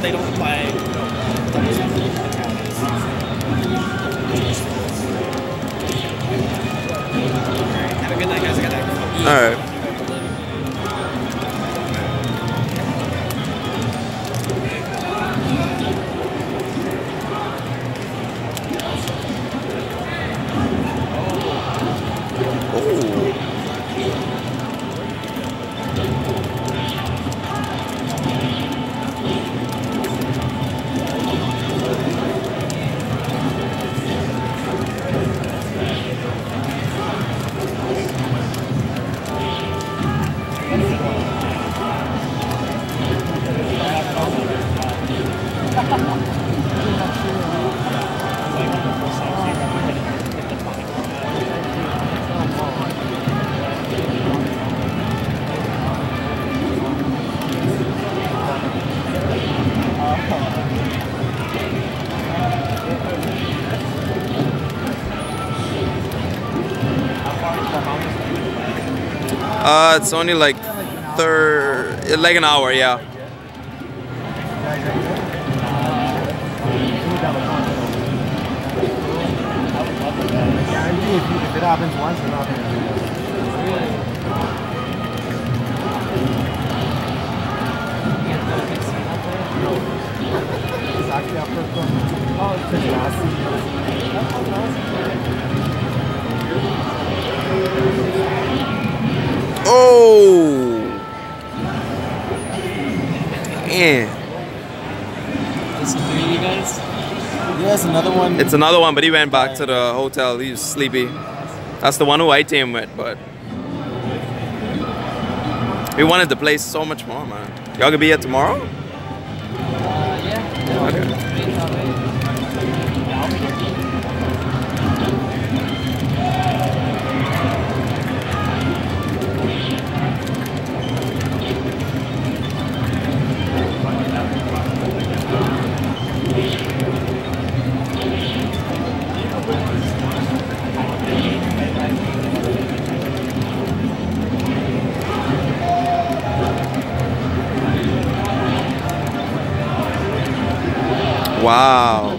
they don't apply double speed. Have a good night, guys. I gotta eat. All right. It's only like like an hour, yeah. If it happens once, it happens. Oh, man. This is three, you guys? Yes, another one. It's another one, but he went back to the hotel. He was sleepy. That's the one who I teamed with, but we wanted the place so much more, man. Y'all gonna be here tomorrow? Yeah. Okay. Wow.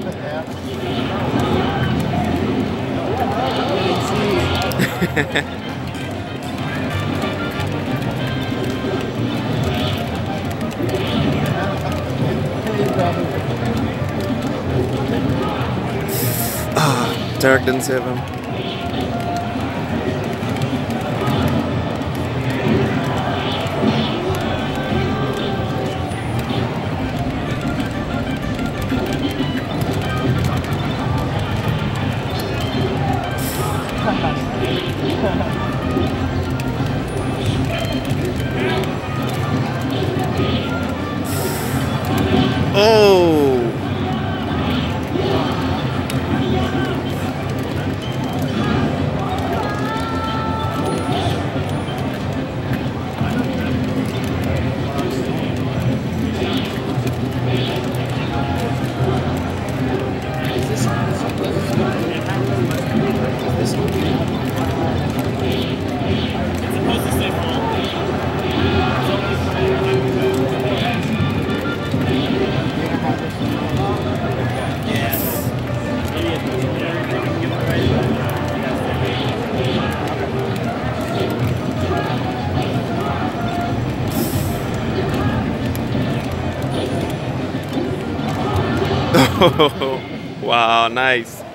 Derek didn't save him. Oh. Wow, nice.